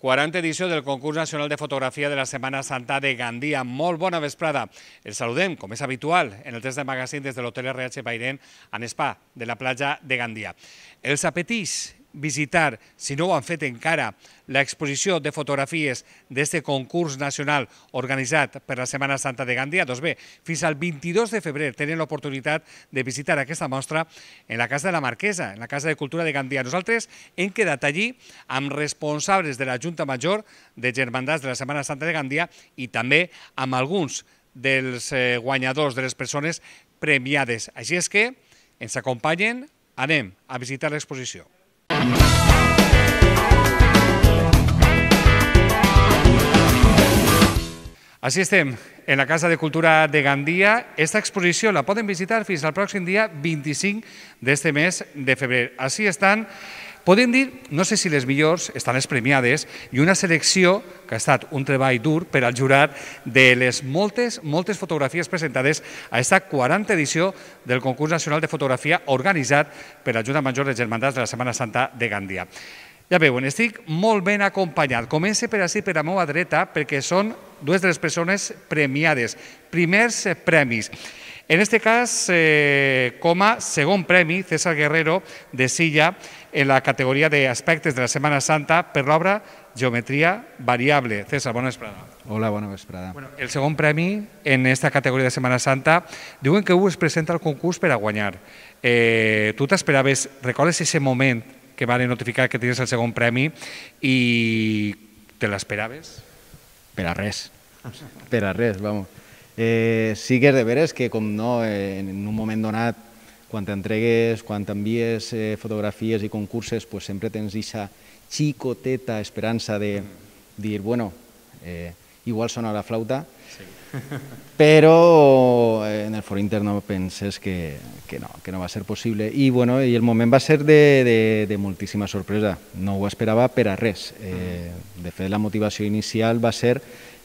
40a edició del Concurs Nacional de Fotografia de la Setmana Santa de Gandia. Molt bona vesprada. El saludem, com és habitual, en el test de magazín des de l'Hotel RH Bairén en Spa, de la platja de Gandia. Els apeteix visitar, si no ho han fet encara, l'exposició de fotografies d'este concurs nacional organitzat per la Setmana Santa de Gandia. Doncs bé, fins al 22 de febrer tenen l'oportunitat de visitar aquesta mostra en la Casa de la Marquesa, en la Casa de Cultura de Gandia. Nosaltres hem quedat allí amb responsables de la Junta Major de Germandats de la Setmana Santa de Gandia i també amb alguns dels guanyadors, de les persones premiades. Així és que ens acompanyen, anem a visitar l'exposició. Així estem, en la Casa de Cultura de Gandia. Esta exposició la poden visitar fins al pròxim dia 25 d'este mes de febrer. Així estan, podem dir, no sé si les millors, estan les premiades, i una selecció que ha estat un treball dur per al jurat de les moltes fotografies presentades a esta 40a edició del Concurs Nacional de Fotografia organitzat per la Junta Major de Germandats de la Setmana Santa de Gandia. Ja veuen, estic molt ben acompanyat. Començo per així, per la meva dreta, perquè són dues de les persones premiades, primers premis. En aquest cas, com a segon premi, César Guerrero, de Silla, en la categoria d'aspectes de la Setmana Santa per l'obra Geometria Variable. César, bona vesprada. Hola, bona vesprada. El segon premi en aquesta categoria de Setmana Santa, diuen que es presenta al concurs per a guanyar. Tu t'esperaves, recordes aquest moment que van notificar que tenies el segon premi i te l'esperaves? Per a res, vamos. Sí que és de veres que, com no, en un moment donat, quan t'entregues, quan t'envies fotografies i concurses, pues sempre tens aquesta xicoteta esperança de dir, bueno, igual sona la flauta, però en el foro intern penses que no va ser possible. I el moment va ser de moltíssima sorpresa, no ho esperava per a res. De fet, la motivació inicial va ser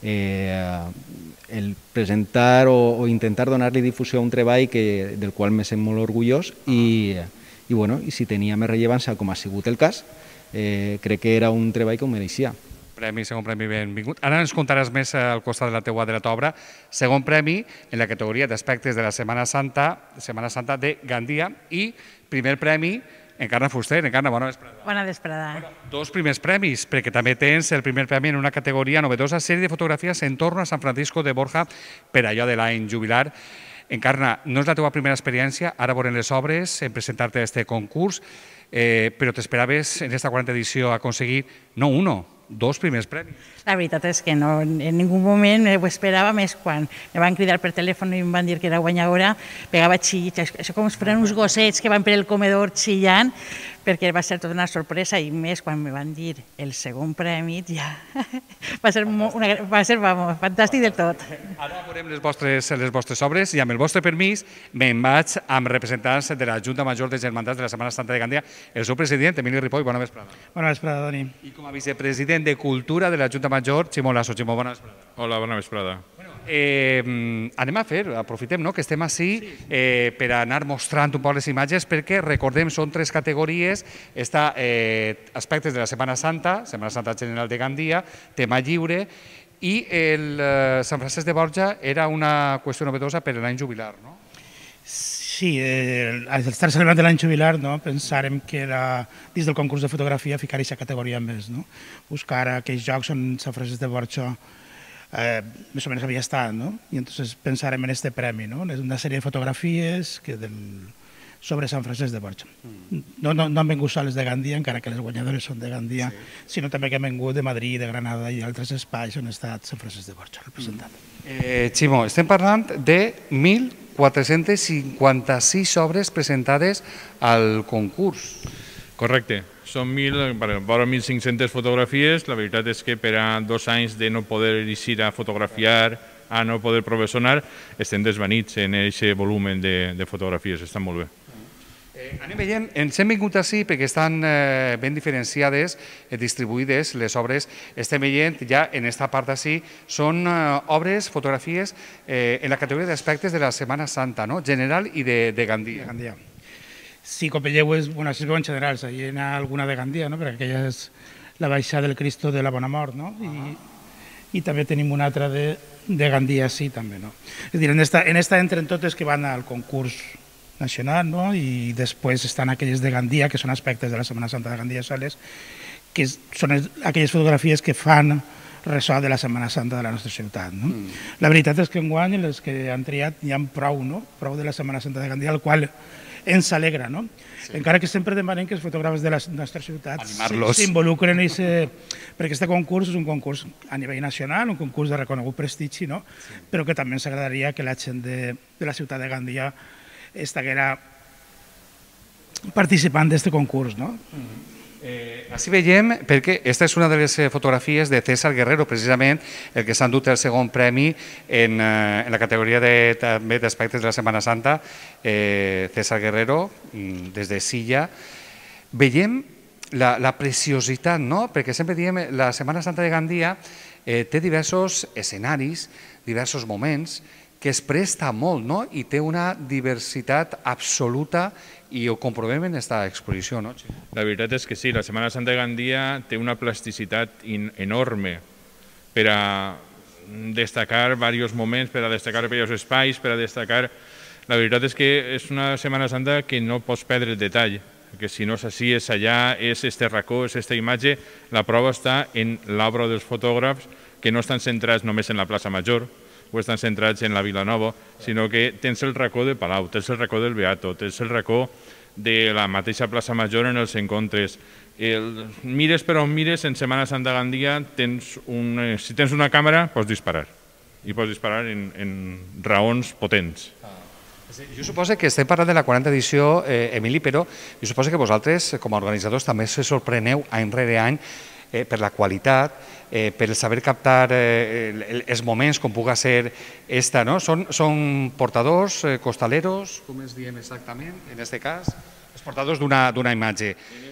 el presentar o intentar donar-li difusió a un treball del qual me sent molt orgullós i si tenia més rellevància, com ha sigut el cas, crec que era un treball que ho mereixia. Segon premi, benvingut. Ara ens contaràs més al costat de la teua obra. Segon premi en la categoria d'aspectes de la Setmana Santa de Gandia, i primer premi Encarna Fuster. Encarna, bona vesprada. Bona vesprada. Dos primers premis, perquè també tens el primer premi en una categoria novedosa, sèrie de fotografies en torno a San Francisco de Borja per allò de l'any jubilar. Encarna, no és la teva primera experiència, ara veurem les obres, en presentar-te a aquest concurs, però t'esperaves en aquesta 40a edició aconseguir, no uno, dos primers premis. La veritat és que no, en ningú moment ho esperava, més quan me van cridar per telèfon i em van dir que era guanyadora, pegava xills, això com es feien uns gossets que van per el comedor xillant, perquè va ser tota una sorpresa, i més quan me van dir el segon premi, ja va ser fantàstic del tot. Ara veurem les vostres obres i amb el vostre permís me'n vaig amb representants de la Junta Major de Germandats de la Setmana Santa de Gandia, el seu president, Emili Ripoll. Bona vesprada. Bona vesprada, Dani. I com a vicepresident de Cultura de la Junta Major, Ximo Lasso. Ximo, bona vesprada. Hola, bona vesprada. Anem a fer, aprofitem que estem ací per anar mostrant un poc les imatges, perquè recordem, són tres categories. Està aspectes de la Setmana Santa General de Gandia, tema lliure, i el Sant Francesc de Borja era una qüestió novedosa per l'any jubilar, no? Sí, al estar celebrant l'any jubilar, pensàrem que era, dins del concurs de fotografia, ficar aquesta categoria més, buscar aquells jocs on Sant Francesc de Borja més o menys havia estat, i entonces pensàrem en este premi, una sèrie de fotografies sobre Sant Francesc de Borja. No han vingut soles de Gandia, encara que les guanyadores són de Gandia, sinó també que han vingut de Madrid, de Granada i altres espais on ha estat Sant Francesc de Borja representat. Ximo, estem parlant de 1.456 obres presentades al concurs. Correcte. Són 1.500 fotografies. La veritat és que per a 2 anys de no poder eixir a fotografiar, a no poder professionar, estem desvanits en aquest volum de fotografies. Estan molt bé. Anem veient, ens hem vingut així perquè estan ben diferenciades, distribuïdes les obres. Estem veient ja en aquesta part així, són obres, fotografies en la categoria d'aspectes de la Setmana Santa, general i de Gandia. Sí, com veieu, es veuen generals, hi ha alguna de Gandia, perquè aquelles la baixada del Cristo de la Bona Mort, no? I també tenim una altra de Gandia, sí, també, no? És a dir, en esta entren totes que van al concurs nacional, no? I després estan aquelles de Gandia, que són aspectes de la Setmana Santa de Gandia soles, que són aquelles fotografies que fan ressò de la Setmana Santa de la nostra ciutat, no? La veritat és que enguany les que han triat hi ha prou, no? Prou de la Setmana Santa de Gandia, el qual ens alegra, no? Encara que sempre demanem que els fotògrafs de la nostra ciutat s'involucren perquè aquest concurs és un concurs a nivell nacional, un concurs de reconegut prestigi, no? Però que també ens agradaria que la gent de la ciutat de Gandia estiguera participant d'aquest concurs, no? Així veiem, perquè aquesta és una de les fotografies de César Guerrero, precisament el que s'ha endut el segon premi en la categoria també d'aspectes de la Setmana Santa, César Guerrero, des de Silla. Veiem la preciositat, no? Perquè sempre diem la Setmana Santa de Gandia té diversos escenaris, diversos moments, que es presta molt, no? I té una diversitat absoluta i ho comprovem en aquesta exposició, no? La veritat és que sí, la Setmana Santa de Gandia té una plasticitat enorme per a destacar diversos moments, per a destacar diversos espais, per a destacar... La veritat és que és una Setmana Santa que no pots perdre el detall, que si no és així, és allà, és este racó, és esta imatge. La prova està en l'obra dels fotògrafs, que no estan centrats només en la plaça Major, o estan centrats en la Vilanova, sinó que tens el racó de Palau, tens el racó del Beato, tens el racó de la mateixa plaça Major en els encontres. Mires per on mires, en Setmana Santa Gandia, si tens una càmera, pots disparar. I pots disparar en raons potents. Jo suposo que estem parlant de la 40a edició, Emili, però jo suposo que vosaltres, com a organitzadors, també se sorpreneu any rere any per la qualitat, per el saber captar els moments com puga ser esta, no? Són portadors, costaleros, com es diem exactament, en aquest cas, els portadors d'una imatge.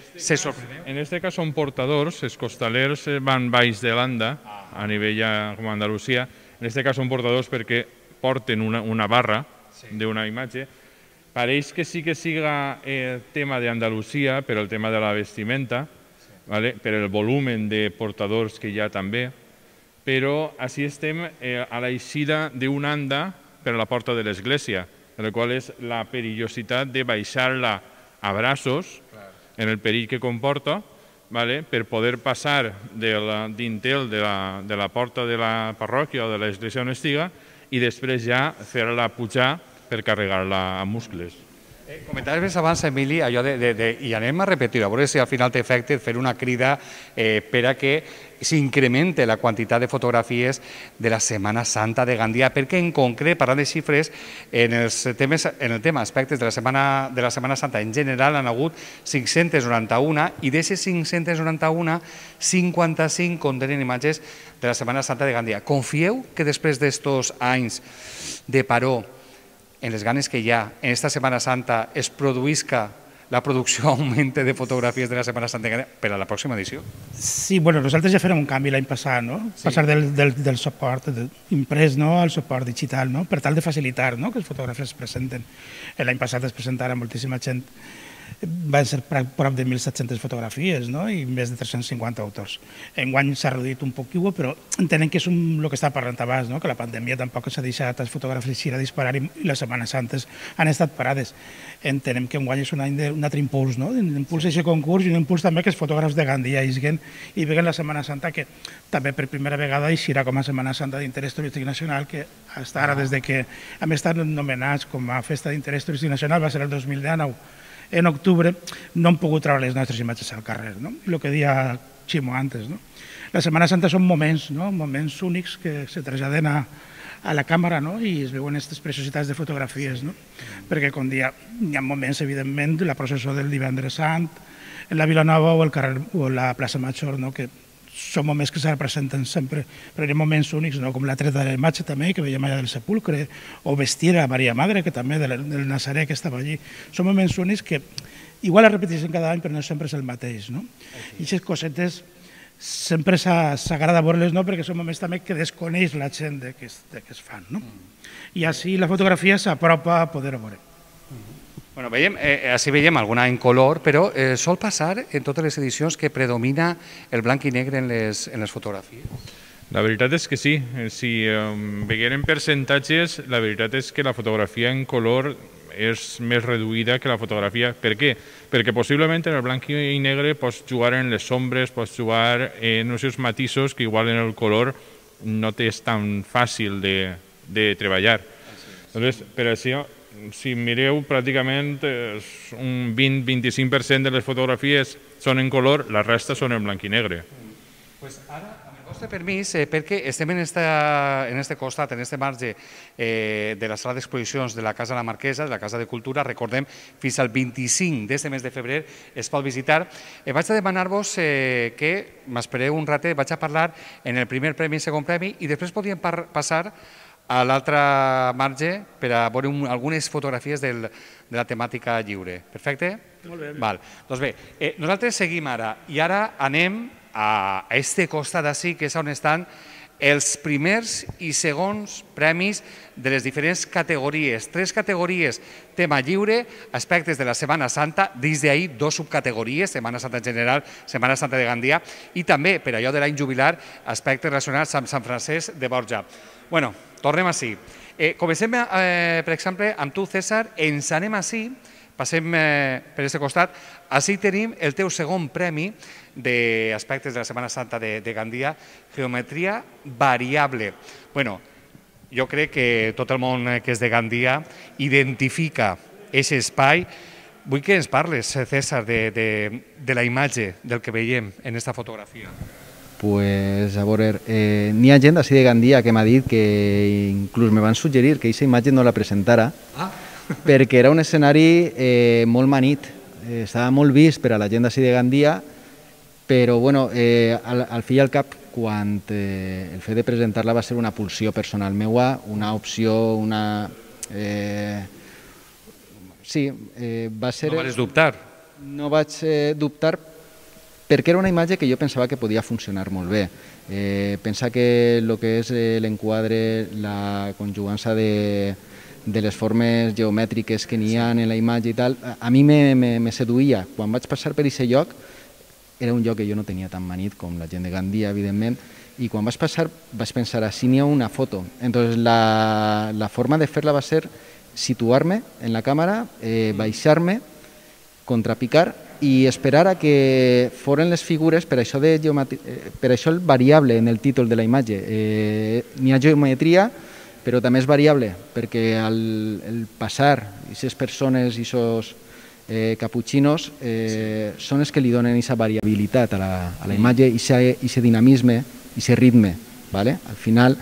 En aquest cas són portadors, els costalers van baix de l'anda, a nivell com a Andalusia, en aquest cas són portadors perquè porten una barra d'una imatge. Pareix que sí que siga el tema d'Andalusia, per el tema de la vestimenta, per el volum de portadors que hi ha també, però així estem a l'eixida d'una anda per la porta de l'església, en la qual és la perillositat de baixar-la a braços, en el perill que comporta, per poder passar dintel de la porta de la parròquia o de l'església on estiga i després ja fer-la pujar per carregar-la amb muscles. Comentaves abans, Emili, allò i anem a repetir, a veure si al final té efecte fer una crida per a que s'incremente la quantitat de fotografies de la Setmana Santa de Gandia, perquè en concret, parlant de xifres, en el tema aspectes de la Setmana Santa en general han hagut 591 i d'aquestes 591, 55 contenen imatges de la Setmana Santa de Gandia. Confieu que després d'estos anys de paró, en les ganes que hi ha en aquesta Setmana Santa, es produïsca la producció augmente de fotografies de la Setmana Santa per a la pròxima edició? Sí, bueno, nosaltres ja farem un canvi l'any passat, no? Passar del suport imprès al suport digital, no? Per tal de facilitar que els fotògrafs es presenten. L'any passat es presentara moltíssima gent, van ser prop de 1.700 fotografies, no? I més de 350 autors. Enguany s'ha reduït un poc, però entenem que és el que està parlant abans, que la pandèmia tampoc s'ha deixat els fotògrafs així a disparar i les Setmanes Santes han estat parades. Entenem que enguany és un any d'un altre impuls, un impuls a aquest concurs i un impuls també que els fotògrafs de Gandia isguen i veguen la Setmana Santa, que també per primera vegada eixirà com a Setmana Santa d'interès turístic nacional, que fins ara, des que hem estat nomenats com a festa d'interès turístic nacional, va ser el 2019. En octubre no hem pogut treure les nostres imatges al carrer, no? I el que deia Ximo antes, no? La Setmana Santa són moments, moments únics que se traslladen a la càmera, no? I es veuen aquestes preciositats de fotografies, no? Perquè, com deia, hi ha moments, evidentment, la processó del Divendres Sant, en la Vilanova o la plaça Major, no? Que són moments que se representen sempre, però hi ha moments únics, com la treta de la imatge també, que veiem allà del sepulcre, o vestir a Maria Madre, que també del Nazaré que estava allí. Són moments únics que igual es repeteixen cada any, però no sempre és el mateix. I aquestes cosetes sempre s'agrada veure-les, perquè són moments també que desconeix la gent de què es fan. I així la fotografia s'apropa a poder veure. Bueno, així veiem alguna en color, però sol passar en totes les edicions que predomina el blanc i negre en les fotografies? La veritat és que sí. Si veiem percentatges, la veritat és que la fotografia en color és més reduïda que la fotografia. Per què? Perquè possiblement en el blanc i negre pots jugar en les ombres, pots jugar en uns matisos que igual en el color no és tan fàcil de treballar. Doncs, per això, si mireu, pràcticament un 20-25% de les fotografies són en color, la resta són en blanc i negre. Ara, amb el vostre permís, perquè estem en este costat, en este marge de la sala d'exposicions de la Casa La Marquesa, de la Casa de Cultura, recordem, fins al 25 d'aquest mes de febrer es pot visitar. Vaig a demanar-vos que m'espereu un ratet, vaig a parlar en el primer premi i segon premi i després podríem passar a l'altre marge per a veure algunes fotografies de la temàtica lliure. Perfecte? Molt bé. Doncs bé, nosaltres seguim ara i ara anem a este costat d'ací, que és on estan els primers i segons premis de les diferents categories. 3 categories, tema lliure, aspectes de la Setmana Santa, dins d'ahir 2 subcategories, Setmana Santa en general, Setmana Santa de Gandia, i també, per allò de l'any jubilar, aspectes relacionats amb Sant Francesc de Borja. Bueno, tornem així. Comencem, per exemple, amb tu, César, ens anem així, passem per aquest costat, així tenim el teu segon premi d'aspectes de la Setmana Santa de Gandia, geometria variable. Bueno, jo crec que tot el món que és de Gandia identifica aquest espai. Vull que ens parles, César, de la imatge del que veiem en aquesta fotografia. Pues, a veure, n'hi ha gent d'ací de Gandia que m'ha dit que inclús me van suggerir que aquesta imatge no la presentara perquè era un escenari molt manit, estava molt vist per a la gent d'ací de Gandia, però bueno, al fi i al cap, quan el fet de presentar-la va ser una pulsió personal meua, una opció, una... Sí, va ser... No vas dubtar? No vaig dubtar perquè era una imatge que jo pensava que podia funcionar molt bé. Pensa que el que és l'enquadre, la conjugança de les formes geomètriques que n'hi ha en la imatge i tal, a mi me seduïa. Quan vaig passar per aquest lloc, era un lloc que jo no tenia tan manit com la gent de Gandia, evidentment, i quan vaig passar vaig pensar, així n'hi ha una foto. Entonces la forma de fer-la va ser situar-me en la càmera, baixar-me, contrapicar i esperar a que foren les figures, per això el variable en el títol de la imatge. N'hi ha geometria, però també és variable, perquè el passar aquestes persones i aquests caputxinos són els que li donen aquesta variabilitat a la imatge, aquest dinamisme, aquest ritme. Al final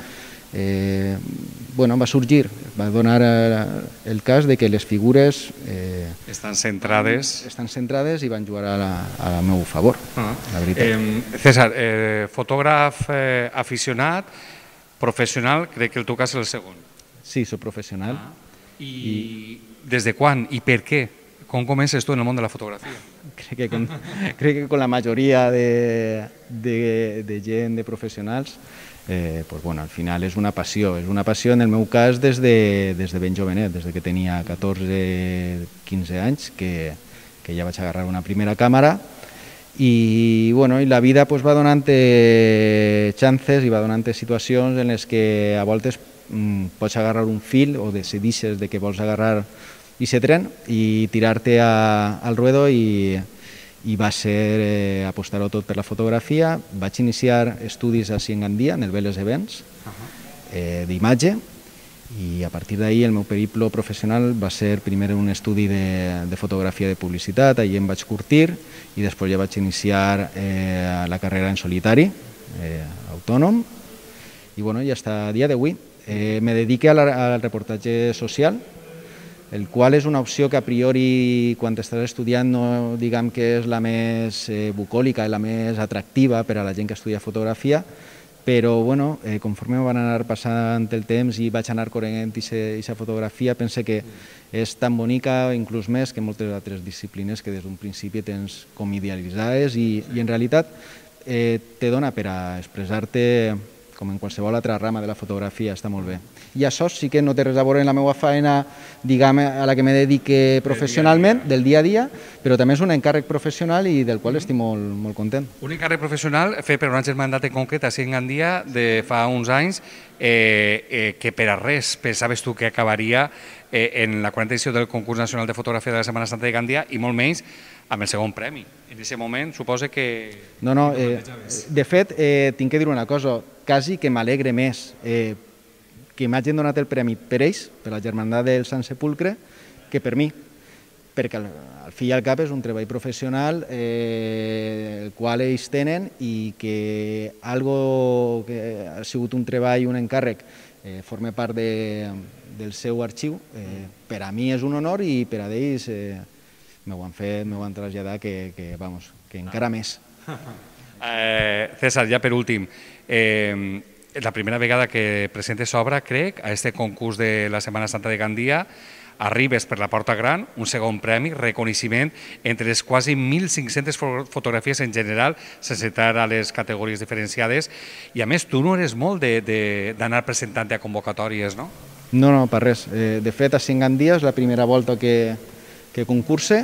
va sorgir, va donar el cas de que les figures estan centrades i van jugar a meu favor, la veritat. César, fotògraf aficionat, professional, crec que el teu cas és el segon. Sí, soc professional. I des de quan i per què? Com comences tu en el món de la fotografia? Crec que con la majoria de gent, de professionals, al final és una passió. És una passió, en el meu cas, des de ben jovenet, des que tenia 14-15 anys, que ja vaig agarrar una primera càmera i la vida va donant chances i va donant situacions en les que a voltes pots agarrar un fil o decideixes que vols agarrar aquest tren i tirar-te al ruedo i va ser apostar-ho tot per la fotografia. Vaig iniciar estudis a Gandia, en el Vélez Events, d'imatge, i a partir d'ahir el meu periplo professional va ser primer un estudi de fotografia de publicitat, allí em vaig curtir i després ja vaig iniciar la carrera en solitari, autònom, i ja està a dia d'avui. Me dedique al reportatge social, el qual és una opció que a priori quan estàs estudiant no diguem que és la més bucòlica, la més atractiva per a la gent que estudia fotografia, però conforme van anar passant el temps i vaig anar coneguent aquesta fotografia, pense que és tan bonica, inclús més, que moltes altres disciplines que des d'un principi tens com idealitzades i en realitat te dona per a expressar-te com en qualsevol altra rama de la fotografia, està molt bé. I això sí que no té res a veure amb la meva feina, diguem, a la que me dedique professionalment, del dia a dia, però també és un encàrrec professional i del qual estic molt content. Un encàrrec professional fet per una germandat en concret a Gandia de fa uns anys, que per a res pensaves tu que acabaria en la 40ª edició del Concurs Nacional de Fotografia de la Setmana Santa de Gandia i molt menys amb el segon premi. En aquest moment suposa que... No, de fet, tinc que dir una cosa, quasi que m'alegre més que m'hagin donat el premi per ells, per la Germandat del Sant Sepulcre, que per mi, perquè al fi i al cap és un treball professional el qual ells tenen i que algo que ha sigut un treball, un encàrrec, forma part del seu arxiu, per a mi és un honor i per a ells m'ho han traslladat que encara més. César, ja per últim, la primera vegada que presentes obra, crec, a este concurs de la Setmana Santa de Gandia, arribes per la Porta Gran, un segon premi, reconeixement entre les quasi 1.500 fotografies en general, sense entrar a les categories diferenciades, i a més tu no eres molt d'anar presentant a convocatòries, no? No, per res. De fet, a Gandia és la primera volta que concurse,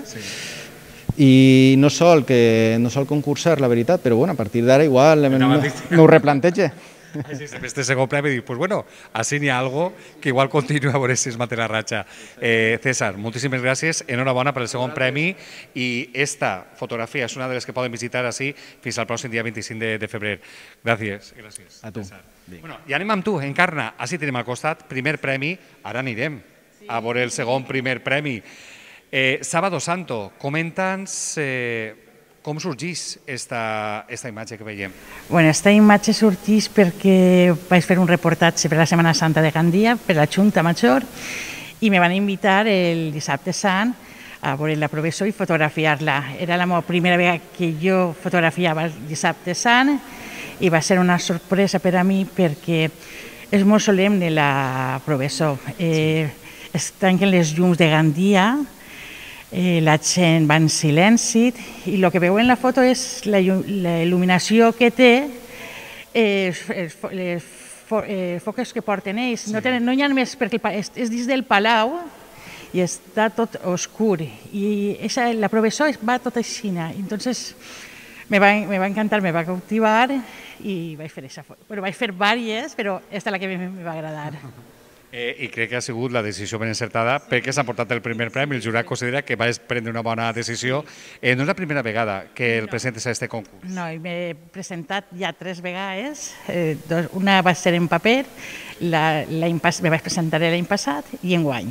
i no sol concursar, la veritat, però a partir d'ara igual m'ho replantege. Este segon premi dic, pues bueno, així n'hi ha algo que igual continua a veure si es mate la ratxa. César, moltíssimes gràcies, enhorabona per el segon premi i esta fotografia és una de les que poden visitar així fins al pròxim dia 25 de febrer. Gràcies. A tu. Bueno, i anem amb tu, Encarna, així tenim al costat, primer premi, ara anirem a veure el segon primer premi. Sábado Santo, comenta'ns com sorgeix esta imatge que veiem? Bueno, esta imatge sorgeix perquè vaig fer un reportatge per la Setmana Santa de Gandia, per la Junta Major, i me van invitar el dissabte sant a veure la professor i fotografiar-la. Era la meva primera vegada que jo fotografiava el dissabte sant i va ser una sorpresa per a mi perquè és molt solemne la professor. Es tanquen les llums de Gandia, la gent va en silenci i el que veu en la foto és la il·luminació que té, els focs que porten ells. No hi ha més, perquè és dins del palau i està tot oscur. I la professor va tot així. Entonces me va encantar, me va cautivar i vaig fer aquesta foto. Bueno, vaig fer diverses, però aquesta és la que me va agradar. I crec que ha sigut la decisió ben encertada perquè s'ha portat el primer premi. El jurat considera que vas prendre una bona decisió. No és la primera vegada que el presentes a aquest concurs. No, m'he presentat ja 3 vegades. Una va ser en paper, me vaig presentar l'any passat i enguany.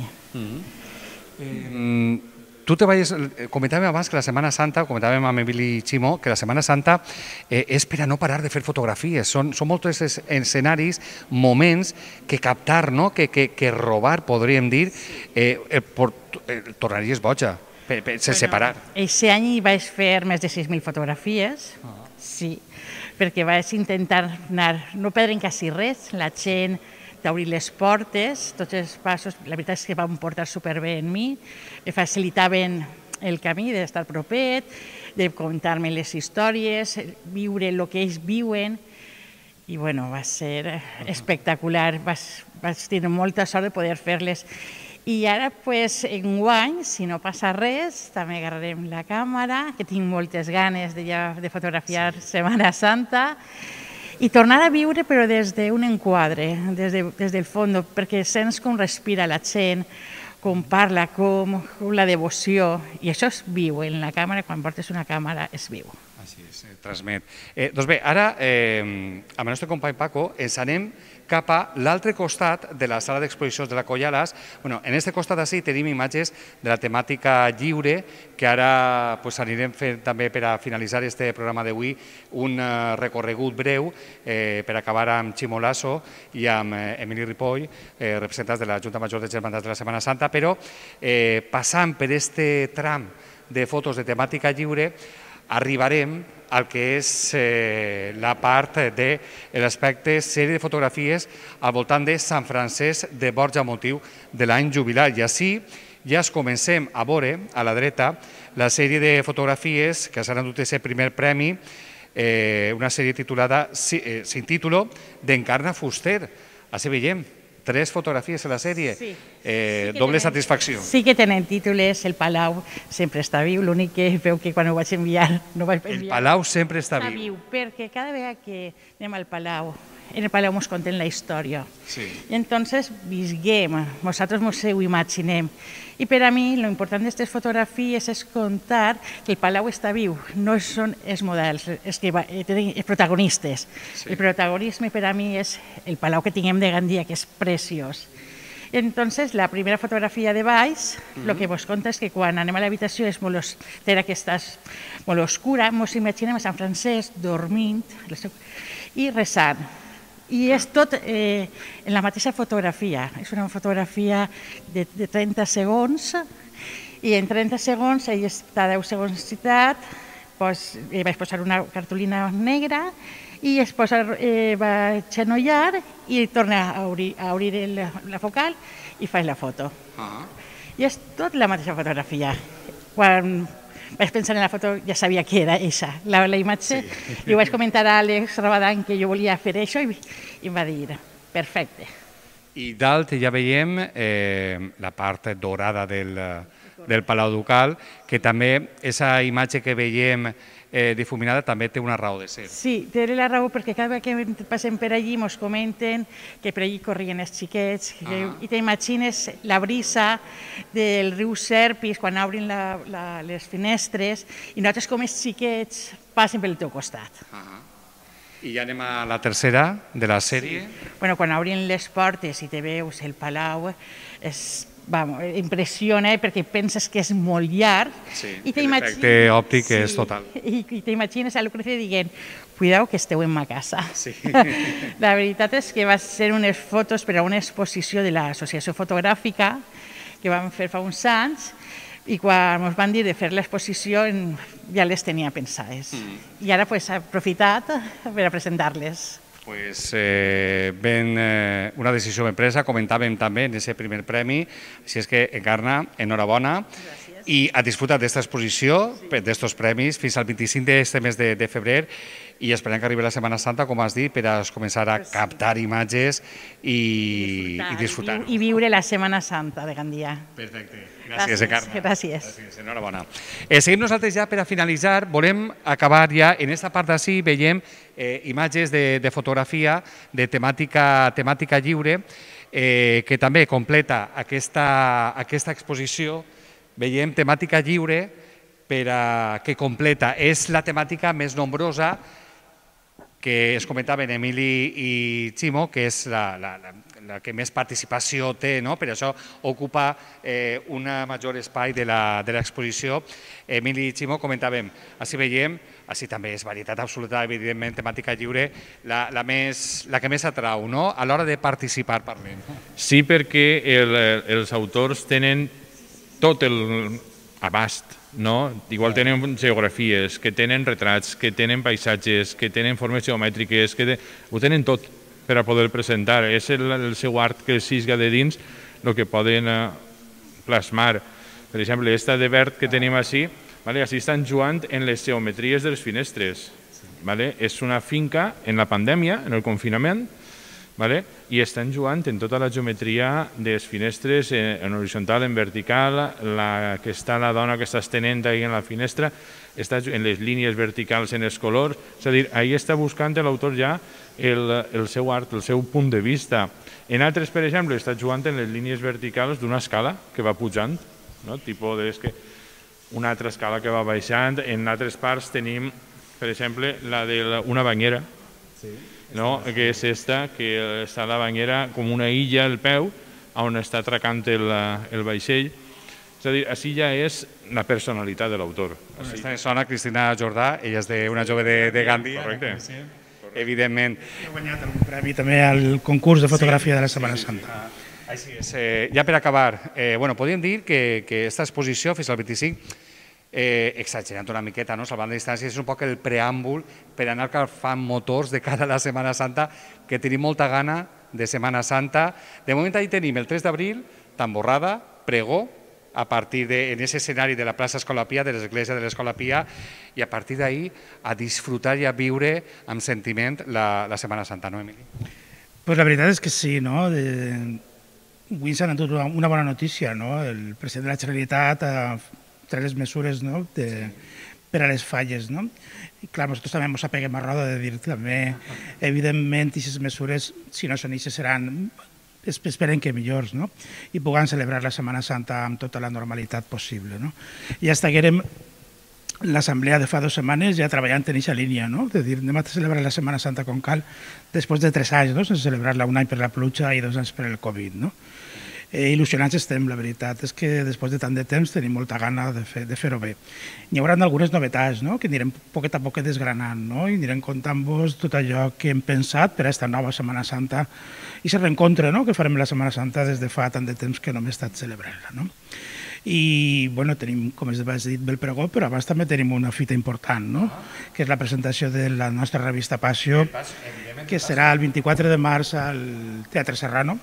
Tu comentàvem abans que la Setmana Santa, comentàvem amb Emili Ximó, que la Setmana Santa és per a no parar de fer fotografies. Són molts escenaris, moments que captar, que robar, podríem dir, tornaries boja, sense parar. Aquest any vaig fer més de 6.000 fotografies, sí, perquè vaig intentar no perdre quasi res, la gent d'obrir les portes, tots els passos, la veritat és que van portar superbé en mi, me facilitaven el camí d'estar propet, de contar-me les històries, viure el que ells viuen, i bueno, va ser espectacular, vaig tenir molta sort de poder fer-les. I ara, enguany, si no passa res, també agarrarem la càmera, que tinc moltes ganes de fotografiar Setmana Santa, i tornar a viure però des d'un enquadre, des del fons, perquè sents com respira la gent, com parla, com la devoció, i això és viu en la càmera, quan portes una càmera és viu. Així és, transmet. Doncs bé, ara amb el nostre company Paco ens anem cap a l'altre costat de la sala d'exposicions de la Collalas. En aquest costat d'ací tenim imatges de la temàtica lliure, que ara anirem fent també per a finalitzar aquest programa d'avui un recorregut breu per acabar amb Ximo Lasso i amb Emili Ripoll, representants de la Junta Major de Germandats de la Setmana Santa, però passant per aquest tram de fotos de temàtica lliure arribarem al que és la part de l'aspecte sèrie de fotografies al voltant de Sant Francesc de Borja motiu de l'any jubilar. I així ja es comencem a veure a la dreta la sèrie de fotografies que s'han endut aquest primer premi una sèrie titulada Sin título d'Encarna Fuster. Així veiem 3 fotografies a la sèrie, doble satisfacció. Sí que tenen títols, el Palau sempre està viu, l'únic que veu que quan ho vaig enviar no vaig enviar. El Palau sempre està Està viu. viu, perquè cada vegada que anem al Palau, en el Palau ens conten la història. Sí. I entonces visguem, nosaltres ens ho imaginem. I per a mi, lo important d'aquestes fotografies és contar que el Palau està viu, no són els models, els protagonistes. Sí. El protagonisme per a mi és el Palau que tinguem de Gandia, que és preciós. Entonces, la primera fotografia de baix, el que vos conta és que quan anem a l'habitació és molt, molt oscura, ens imaginem a Sant Francesc dormint i resant. I és tot en la mateixa fotografia. És una fotografia de 30 segons i en 30 segons ell està 10 segons citat, vaig posar una cartolina negra i es va xenollar i torna a obrir la focal i fa la foto. I és tot la mateixa fotografia. Quan vaig pensar en la foto ja sabia que era aquesta, la imatge, i ho vaig comentar a Àlex Rabadán que jo volia fer això i em va dir, perfecte. I dalt ja veiem la part dorada del Palau Ducal, que també aquesta imatge que veiem difuminada també té una raó de ser. Sí, té la raó perquè cada vegada que passem per allí ens comenten que per allí corrien els xiquets i t'imagines la brisa del riu Serpis quan obrin les finestres i nosaltres com els xiquets passen pel teu costat. I ja anem a la tercera de la sèrie. Bueno, quan obrin les portes i te veus el Palau, impressiona perquè penses que és molt llarg. Sí, l'efecte òptic és total. I t'imagines a Lucrecia dient, cuidao que esteu en ma casa. Sí. La veritat és que va ser unes fotos per a una exposició de l'Associació Fotogràfica que vam fer fa uns anys i quan ens van dir de fer l'exposició ja les tenia pensades. I ara he aprofitat per a presentar-les. Pues una decisió ben presa, comentàvem també en aquest primer premi, així és que Encarna, enhorabona, i a disfrutar d'aquesta exposició, d'aquests premis, fins al 25 d'aquest mes de febrer, i esperem que arribi la Setmana Santa, com has dit, per a començar a captar imatges i disfrutar. I viure la Setmana Santa de Gandia. Perfecte. Gràcies, Encarna. Gràcies. Enhorabona. Seguim nosaltres ja per a finalitzar. Volem acabar ja, en aquesta part d'ací veiem imatges de fotografia de temàtica lliure que també completa aquesta exposició. Veiem temàtica lliure que completa. És la temàtica més nombrosa que es comentaven Emili i Ximo, que és la que més participació té, per això ocupa un major espai de l'exposició. Emili i Ximo comentàvem, així veiem, així també és varietat absoluta, evidentment, temàtica lliure, la que més atrau, a l'hora de participar, parlem. Sí, perquè els autors tenen tot l'abast, igual tenen geografies, que tenen retrats, que tenen paisatges, que tenen formes geomètriques, ho tenen tot per a poder presentar. És el seu art que els sisga de dins el que poden plasmar. Per exemple, aquesta de verd que tenim així, així estan jugant en les geometries de les finestres. És una finca en la pandèmia, en el confinament, i estan jugant en tota la geometria de les finestres, en horitzontal, en vertical, que està la dona que està estenent ahí en la finestra, està en les línies verticals, en els colors, és a dir, ahí està buscant l'autor ja el seu art, el seu punt de vista. En altres, per exemple, està jugant en les línies verticals d'una escala que va pujant, tipus una altra escala que va baixant. En altres parts tenim, per exemple, la d'una banyera, que és esta, que està la banyera com una illa al peu on està atracant el vaixell. És a dir, així ja és la personalitat de l'autor. Aquesta sona Cristina Jordà, ella és una jove de Gandia. Correcte. Evidentment. He guanyat algun premi també al concurs de fotografia de la Setmana Santa. Així és. Ja per acabar, podríem dir que aquesta exposició fins al 25, exagerant una miqueta, salvant de distàncies, és un poc el preàmbul per anar calfant motors de cara a la Setmana Santa, que tenim molta gana de Setmana Santa. De moment allà tenim el 3 d'abril, tamborrada, pregó, a partir en ese escenari de la plaça Escola Pia, de l'església de l'Escola Pia, i a partir d'ahir a disfrutar i a viure amb sentiment la Setmana Santa, no, Emili? Pues la veritat és que sí, no? Avui s'ha anat una bona notícia, no? El president de la Generalitat ha tret les mesures, no? Per a les falles, no? I clar, nosaltres també ens apeguem a roda de dir també, evidentment, aquestes mesures, si no són eixes, seran, esperem que millors, no? I puguem celebrar la Setmana Santa amb tota la normalitat possible, no? I ja estaguérem l'assemblea de fa 2 setmanes ja treballant en aquesta línia, no? De dir, anem a celebrar la Setmana Santa com cal després de 3 anys, no? Sense celebrar-la, 1 any per la pluja i 2 anys per el Covid, no? Il·lusionats estem, la veritat és que després de tant de temps tenim molta gana de fer-ho bé. Hi haurà algunes novetats, no? Que anirem poquet a poquet desgranant, no? I anirem contant-vos tot allò que hem pensat per a aquesta nova Setmana Santa i aquest reencontre, no? Que farem la Setmana Santa des de fa tant de temps que no hem estat celebrant-la, no? I, bueno, tenim, com es va dir, el pregó, però abans també tenim una fita important, no? Que és la presentació de la nostra revista Passió, que serà el 24 de març al Teatre Serrano.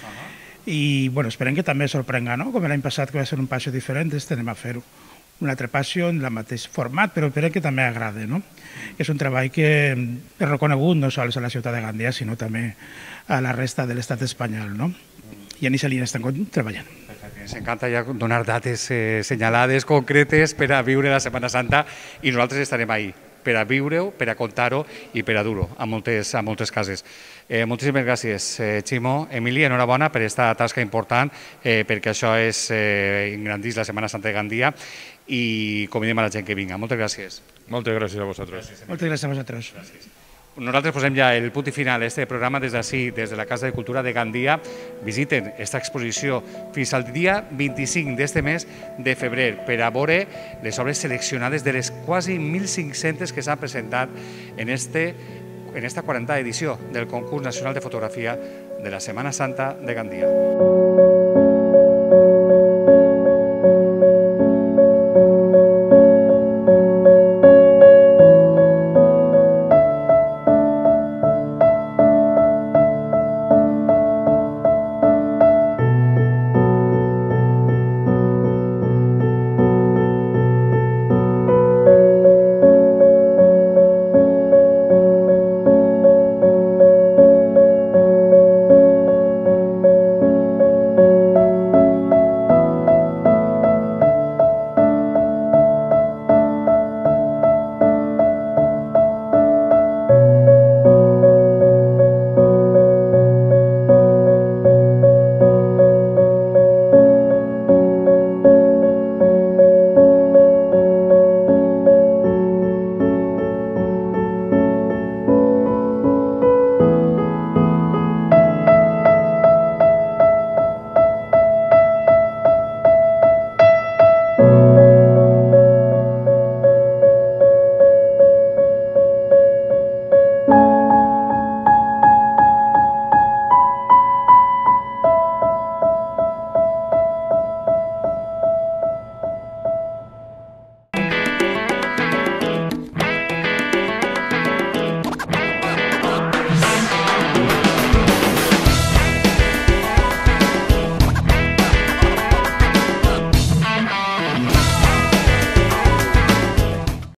I, bueno, esperem que també sorprenga, no? Com l'any passat, que va ser un Passió diferent, anem a fer un altre Passió en el mateix format, però esperem que també agrade, no? És un treball que és reconegut no sols a la ciutat de Gandia, sinó també a la resta de l'estat espanyol, no? I en aquesta línia estem treballant. Ens encanta ja donar dates senyalades, concretes, per a viure la Setmana Santa, i nosaltres estarem ahí, per a viure-ho, per a contar-ho i per a dur-ho, a moltes cases. Moltíssimes gràcies, Ximo. Emili, enhorabona per aquesta tasca important, perquè això engrandeix la Setmana Santa de Gandia, i convidem a la gent que vinga. Moltes gràcies. Moltes gràcies a vosaltres. Moltes gràcies a vosaltres. Nosaltres posem ja el punt i final a este programa des d'ací, des de la Casa de Cultura de Gandia. Visiten aquesta exposició fins al dia 25 d'este mes de febrer per a veure les obres seleccionades de les quasi 1.500 que s'han presentat en esta 40a edició del Concurs Nacional de Fotografia de la Setmana Santa de Gandia.